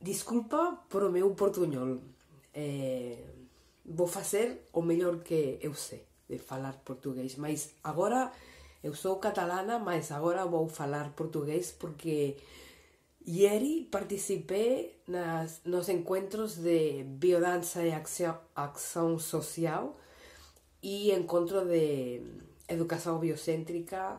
Desculpa por o meu portuñol. Vou facer o mellor que eu sei de falar portugués, mas agora eu sou catalana, mas agora vou falar portugués porque ieri participei nos encontros de biodança e acção social e encontro de educação biocêntrica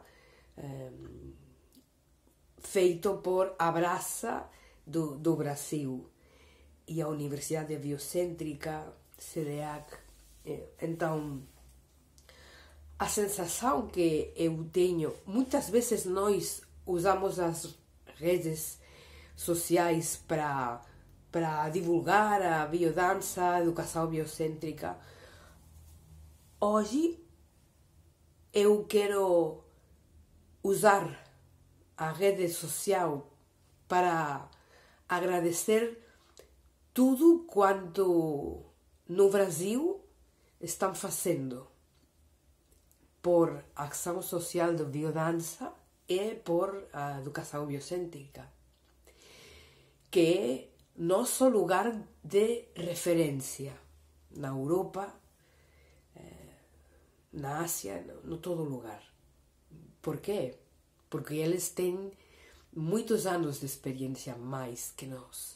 feito por Abraça do Brasil e a Universidade Biocêntrica, CDH. Então, a sensação que eu tenho, muitas vezes nós usamos as redes sociais para divulgar a biodança, a educação biocêntrica. Hoje eu quero usar a rede social para agradecer tudo quanto no Brasil estão fazendo por a ação social de biodança e por a educação biocêntrica, que é nosso lugar de referência na Europa, na Ásia, no todo lugar. Por quê? Porque eles têm muitos anos de experiência mais que nós.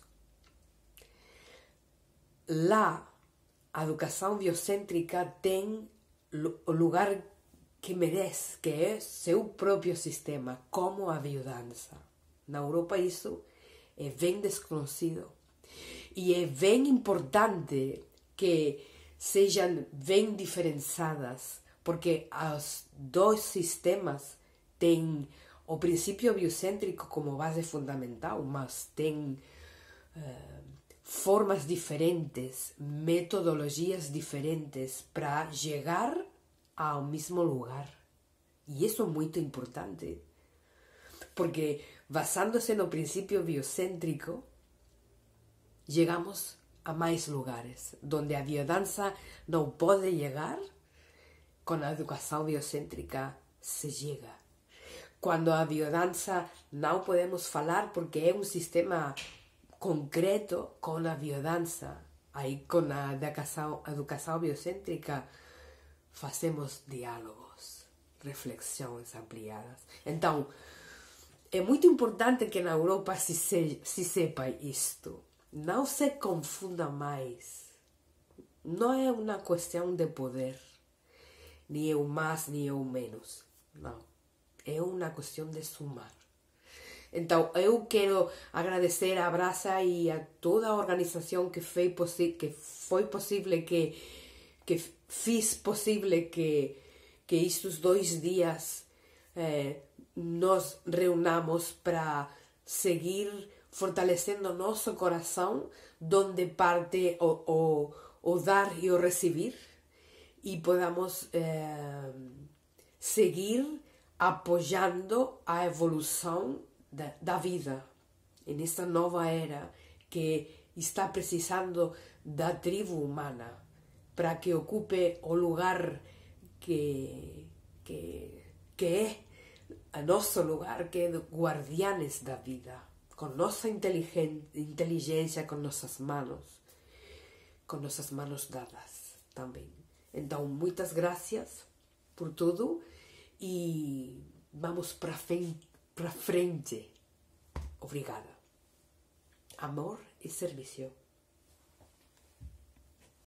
Lá, a educação biocêntrica tem o lugar que merece, que é seu próprio sistema, como a biodança. Na Europa isso é bem desconhecido. E é bem importante que sejam bem diferenciadas, porque os dois sistemas têm o princípio biocêntrico como base fundamental, mas tem formas diferentes, metodologias diferentes para chegar ao mesmo lugar. E isso é muito importante, porque basándose no princípio biocêntrico, chegamos a mais lugares, onde a biodança não pode chegar, com a educação biocêntrica se chega. Quando a biodança não podemos falar porque é um sistema concreto, com a biodança, aí com a educação biocêntrica fazemos diálogos, reflexões ampliadas. Então, é muito importante que na Europa se sepa isto. Não se confunda mais. Não é uma questão de poder, nem eu mais, nem eu menos. Não. É uma questão de sumar. Então, eu quero agradecer a Abraça e a toda a organização que foi possível, que fiz possível que estes 2 dias nos reunamos para seguir fortalecendo nosso coração, donde parte o dar e o receber, e podamos seguir apoiando a evolução da vida nesta nova era que está precisando da tribo humana para que ocupe o lugar que é o nosso lugar, que é de guardianes da vida, com nossa inteligência, com nossas manos dadas também. Então, muitas graças por tudo e vamos para frente. Obrigada. Amor e serviço.